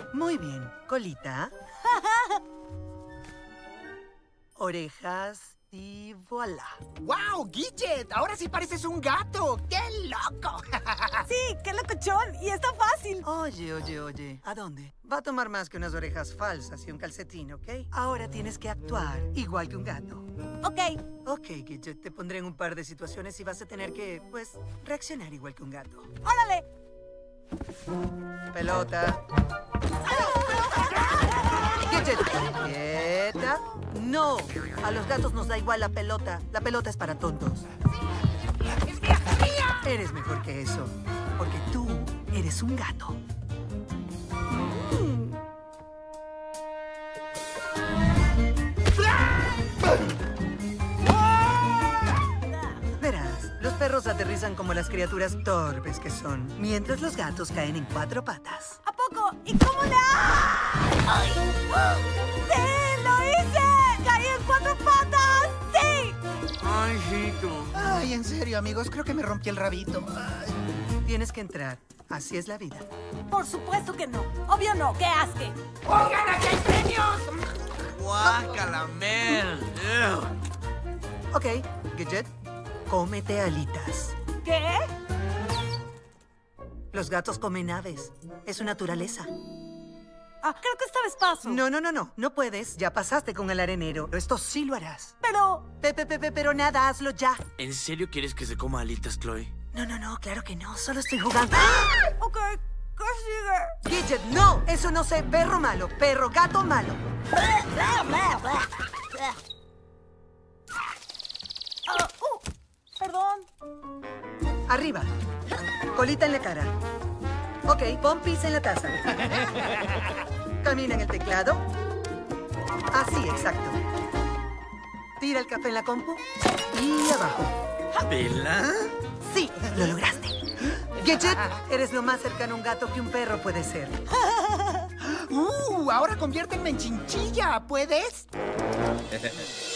Muy bien. Colita. Orejas y voilà. ¡Wow, Gidget! Ahora sí pareces un gato. ¡Qué loco! Sí, qué locochón. Y está fácil. Oye. ¿A dónde? Va a tomar más que unas orejas falsas y un calcetín, ¿ok? Ahora tienes que actuar igual que un gato. Ok. Ok, Gidget, te pondré en un par de situaciones y vas a tener que, pues, reaccionar igual que un gato. ¡Órale! Pelota. Gidget, quieta. No, a los gatos nos da igual la pelota. La pelota es para tontos. ¡Es mía! Eres mejor que eso, porque tú eres un gato. Verás, los perros aterrizan como las criaturas torpes que son, mientras los gatos caen en 4 patas. ¿A poco? ¿Y cómo la...? ¡Sí! ¡Lo hice! ¡Caí en 4 patas! ¡Sí! Ay, hijito. Ay, en serio, amigos, creo que me rompí el rabito. Ay. Tienes que entrar. Así es la vida. Por supuesto que no. Obvio no. ¡Qué asque! ¡Oigan, aquí hay premios! Guácala, Mel. Ok, Gidget, cómete alitas. ¿Qué? Los gatos comen aves. Es su naturaleza. Ah, creo que esta vez paso. No. No puedes. Ya pasaste con el arenero. Esto sí lo harás. Pero... Pero nada, hazlo ya. ¿En serio quieres que se coma alitas, Chloe? No, claro que no. Solo estoy jugando. Ok, ¿qué sigue? Gidget, no. Eso no sé. Perro malo. Perro, gato malo. Perdón. Arriba. Colita en la cara. Ok, pon pis en la taza. Camina en el teclado. Así, exacto. Tira el café en la compu. Y abajo. ¿Bella? Sí, lo lograste. Gidget, eres lo más cercano a un gato que un perro puede ser. Ahora conviérteme en chinchilla, ¿puedes?